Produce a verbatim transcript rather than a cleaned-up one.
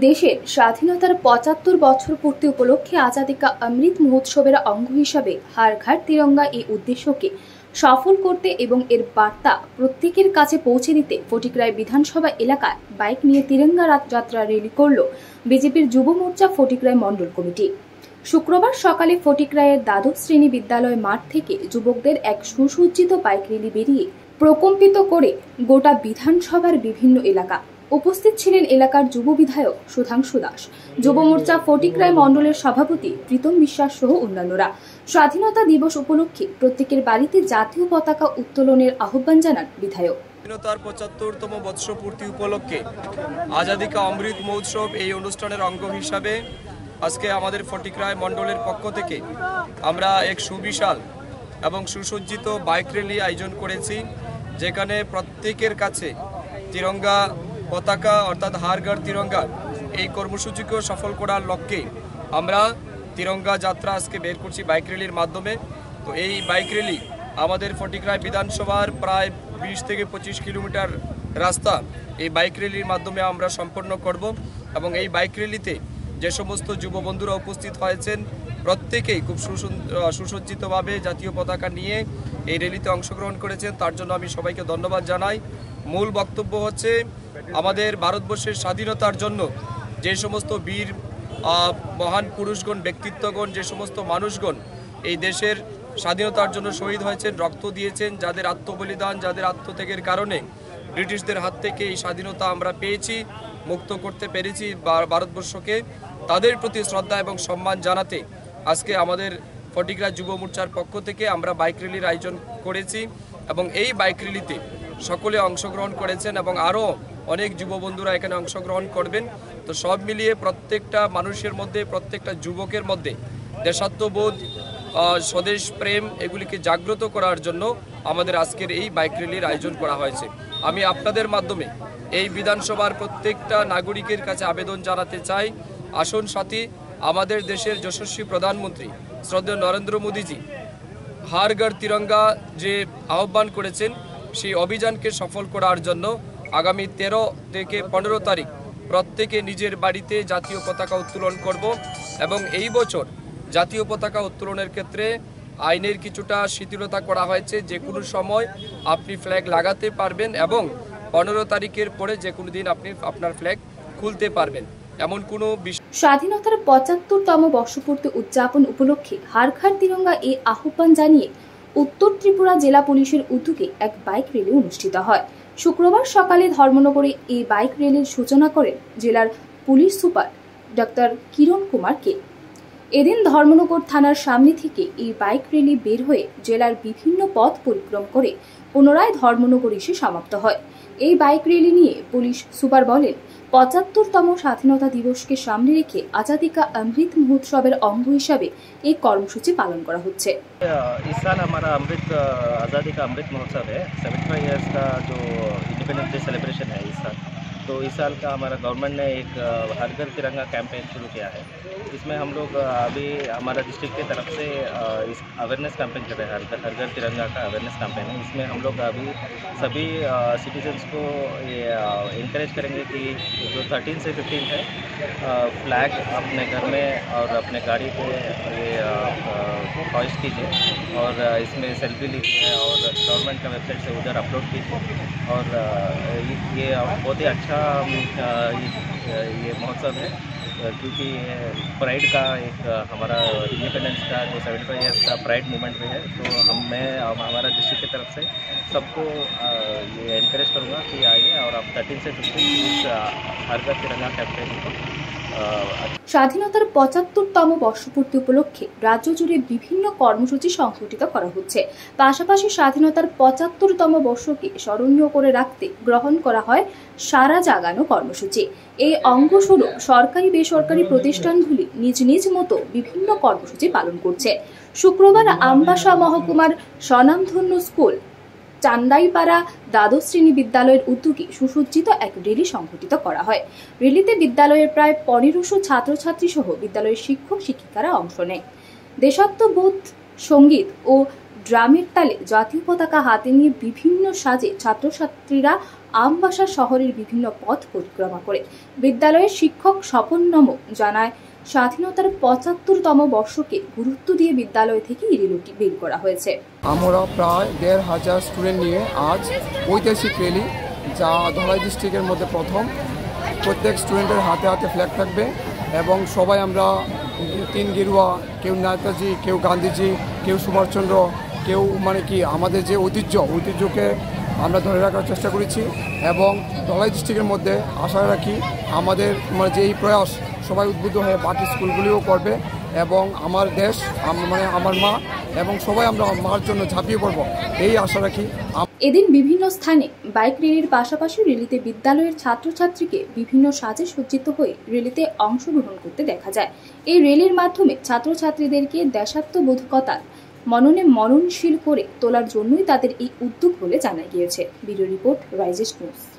দেশের স্বাধীনতার পঁচাত্তর বছর পূর্তি উপলক্ষে আজাদি কা অমৃত মহোৎসবের অঙ্গ হিসাবে হর ঘর তিরঙ্গা এই উদ্দেশ্যকে সফল করতে এবং এর বার্তা প্রত্যেকের কাছে পৌঁছে দিতে ফটিকরায় বিধানসভা এলাকায় বাইক নিয়ে তিরঙ্গা যাত্রা র্যালি করল বিজেপির যুব মোর্চা ফটিকরায় মণ্ডল কমিটি। শুক্রবার সকালে ফটিকরায়ের দ্বাদশ শ্রেণী বিদ্যালয় মাঠ থেকে যুবকদের এক সুসজ্জিত বাইক র্যালি বেরিয়ে প্রকম্পিত করে গোটা বিধানসভার বিভিন্ন এলাকা। উপস্থিত ছিলেন এলাকার যুব বিধায়ক সুধাংশু দাস, যুব মোর্চা ফটিকরায় মণ্ডলের সভাপতি প্রীতম বিশ্বাস সহ অন্যান্যরা। স্বাধীনতা দিবস উপলক্ষে প্রত্যেকের বাড়িতে জাতীয় পতাকা উত্তোলনের আহ্বান জানান বিধায়ক। স্বাধীনতার পঁচাত্তরতম বৎসপূর্তি উপলক্ষে আজাদি কা অমৃত মহোৎসব এই অনুষ্ঠানের অঙ্গ হিসাবে আজকে আমাদের ফটিকরায় মণ্ডলের পক্ষ থেকে আমরা এক সুবিশাল এবং সুসজ্জিত বাইক র্যালি আয়োজন করেছি, যেখানে প্রত্যেকের কাছে তিরঙ্গা পতাকা অর্থাৎ হর ঘর তিরঙ্গা এই কর্মসূচিকে সফল করার লক্ষ্যে আমরা তিরঙ্গা যাত্রা আজকে বের করছি বাইক র্যালির মাধ্যমে। তো এই বাইক র্যালি আমাদের ফটিকরায় বিধানসভার প্রায় বিশ থেকে পঁচিশ কিলোমিটার রাস্তা এই বাইক র্যালির মাধ্যমে আমরা সম্পন্ন করব এবং এই বাইক র্যালিতে যে সমস্ত যুব বন্ধুরা উপস্থিত হয়েছেন প্রত্যেকেই খুব সুসজ্জিতভাবে জাতীয় পতাকা নিয়ে এই র্যালিতে অংশগ্রহণ করেছেন, তার জন্য আমি সবাইকে ধন্যবাদ জানাই। মূল বক্তব্য হচ্ছে আমাদের ভারতবর্ষের স্বাধীনতার জন্য যে সমস্ত বীর মহান পুরুষগণ, ব্যক্তিত্বগণ, যে সমস্ত মানুষগণ এই দেশের স্বাধীনতার জন্য শহীদ হয়েছেন, রক্ত দিয়েছেন, যাদের আত্মবলিদান, যাদের আত্মত্যাগের কারণে ব্রিটিশদের হাত থেকে এই স্বাধীনতা আমরা পেয়েছি, মুক্ত করতে পেরেছি ভারতবর্ষকে, তাদের প্রতি শ্রদ্ধা এবং সম্মান জানাতে আজকে আমাদের ফটিকরায় যুব মোর্চার পক্ষ থেকে আমরা বাইক র্যালির আয়োজন করেছি এবং এই বাইক র্যালিতে সকলে অংশগ্রহণ করেছেন এবং আরও অনেক যুব বন্ধুরা এখানে অংশগ্রহণ করবেন। তো সব মিলিয়ে প্রত্যেকটা মানুষের মধ্যে, প্রত্যেকটা যুবকের মধ্যে দেশাত্মবোধ, স্বদেশ প্রেম এগুলিকে জাগ্রত করার জন্য আমাদের আজকের এই বাইক র্যালির আয়োজন করা হয়েছে। আমি আপনাদের মাধ্যমে এই বিধানসভার প্রত্যেকটা নাগরিকের কাছে আবেদন জানাতে চাই, আসুন সাথী, আমাদের দেশের যশস্বী প্রধানমন্ত্রী শ্রদ্ধেয় নরেন্দ্র মোদীজি হর ঘর তিরঙ্গা যে আহ্বান করেছেন সেই অভিযানকে সফল করার জন্য আগামী তেরো থেকে পনেরো তারিখ প্রত্যেকে নিজের বাড়িতে জাতীয় পতাকা উত্তোলন করব এবং এই বছর জাতীয় পতাকা উত্তোলনের ক্ষেত্রে আইনের কিছুটা শিথিলতা করা হয়েছে, যে কোনো সময় আপনি ফ্ল্যাগ লাগাতে পারবেন এবং পনেরো তারিখের পরে যে কোনো দিন আপনি আপনার ফ্ল্যাগ খুলতে পারবেন, এমন কোনো বিষয়। স্বাধীনতার পঁচাত্তরতম বর্ষপূর্তি উদযাপন উপলক্ষে হর ঘর তিরঙ্গা এই আহ্বান জানিয়ে উত্তর ত্রিপুরা জেলা পুলিশের উদ্যোগে এক বাইক র্যালি অনুষ্ঠিত হয়। শুক্রবার সকালে ধর্মনগরে এই বাইক র্যালির সূচনা করেন জেলার police super doctor Kiran Kumar কে। এদিন ধর্মনগর থানার সামনে থেকে এই বাইক র্যালি বের হয়ে জেলার বিভিন্ন পথ পরিক্রম করে পুনরায় ধর্মনগর এসে সমাপ্ত হয়। এই বাইক র্যালি নিয়ে পুলিশ সুপার বলেন, পঁচাত্তরতম স্বাধীনতা দিবসকে সামনে রেখে আজাদি কা অমৃত মহোৎসবের অঙ্গ হিসাবে এই কর্মসূচি পালন করা হচ্ছে। इस साल हमारा अमृत आज़ादी का अमृत महोत्सव है, सेवेंटी फाइव ईयर्स का जो इंडिपेंडेंस डे सेलिब्रेशन है इस साल। तो इस साल का हमारा गवर्नमेंट ने एक हर घर तिरंगा कैंपेन शुरू किया है। इसमें हम लोग अभी हमारा डिस्ट्रिक्ट की तरफ से इस अवेयरनेस कैंपेन कर रहे हैं, हर घर तिरंगा का अवेयरनेस कैंपेन है। इसमें हम लोग अभी सभी सिटीजन्स को ये इनकरेज करेंगे कि जो थर्टीन से फिफ्टीन है फ्लैग अपने घर में और अपने गाड़ी पे ये हॉइस्ट कीजिए और इसमें सेल्फी लीजिए और गवर्नमेंट का वेबसाइट से उधर अपलोड कीजिए। और ये बहुत ही अच्छा ये महोत्सव है, क्योंकि प्राइड का एक हमारा इंडिपेंडेंस का जो सेवेंटी फाइव ईयर्स का प्राइड मूवमेंट भी है। तो हम मैं हमारा डिस्ट्रिक्ट की तरफ से सबको ये एनकरेज करूँगा कि आइए और आप थर्टीन से फिफ्टीन इस हर घर तिरंगा कैंपेन को। স্বাধীনতার পঁচাত্তরতম বর্ষপূর্তি উপলক্ষে রাজ্য জুড়ে বিভিন্ন কর্মসূচি সংঘটিত করা হচ্ছে। পাশাপাশি স্বাধীনতার পঁচাত্তরতম বর্ষকে স্মরণীয় করে রাখতে গ্রহণ করা হয় সারা জাগানো কর্মসূচি। এই অঙ্গস্বরূপ সরকারি বেসরকারি প্রতিষ্ঠানগুলি নিজ নিজ মতো বিভিন্ন কর্মসূচি পালন করছে। শুক্রবার আমবাসা মহকুমার স্বনামধন্য স্কুল চান্দাইপাড়া দ্বাদশ শ্রেণী বিদ্যালয়ের উদ্যোগে সুসজ্জিত এক র্যালি সংঘটিত করা হয়। র্যালিতে বিদ্যালয়ের প্রায় পনেরোশো ছাত্রছাত্রী সহ বিদ্যালয়ের শিক্ষক শিক্ষিকারা অংশ নেয়। দেশাত্মবোধ সঙ্গীত ও ড্রামের তালে জাতীয় পতাকা হাতে নিয়ে বিভিন্ন সাজে ছাত্রছাত্রীরা আমবাসা শহরের বিভিন্ন পথ পরিক্রমা করে। বিদ্যালয়ের শিক্ষক স্বপন নম জানায়, স্বাধীনতার পঁচাত্তরতম বর্ষকে গুরুত্ব দিয়ে বিদ্যালয় থেকে এই র্যালিটি বের করা হয়েছে। আমরা প্রায় দেড় হাজার স্টুডেন্ট নিয়ে আজ ঐতিহাসিক র্যালি, যা ধলাই ডিস্ট্রিক্টের মধ্যে প্রথম। প্রত্যেক স্টুডেন্টের হাতে হাতে ফ্ল্যাগ থাকবে এবং সবাই আমরা তিন গেরুয়া, কেউ নেতাজি, কেউ গান্ধীজি, কেউ সুভাষচন্দ্র, কেউ মানে কি আমাদের যে ঐতিহ্য ঐতিহ্যকে আমরা ধরে রাখার চেষ্টা করেছি। এবং ধলাই ডিস্ট্রিক্টের মধ্যে আশা রাখি আমাদের মানে যে এই প্রয়াস সবাই উদ্বুদ্ধ হয়ে বাকি স্কুলগুলিও করবে এবং আমার দেশ মানে আমার মা এবং সবাই আমরা মার জন্য ঝাঁপিয়ে পড়ব, এই আশা রাখি। এদিন বিভিন্ন স্থানে বাইক র্যালির পাশাপাশি র্যালিতে বিদ্যালয়ের ছাত্রছাত্রীকে বিভিন্ন সাজে সজ্জিত হয়ে র্যালিতে অংশগ্রহণ করতে দেখা যায়। এই র্যালির মাধ্যমে ছাত্রছাত্রীদেরকে দেশাত্মবোধকতার মননে মননশীল করে তোলার জন্যই তাদের এই উদ্যোগ বলে জানা গিয়েছে। ব্যুরো রিপোর্ট, রাইজেস্ট নিউজ।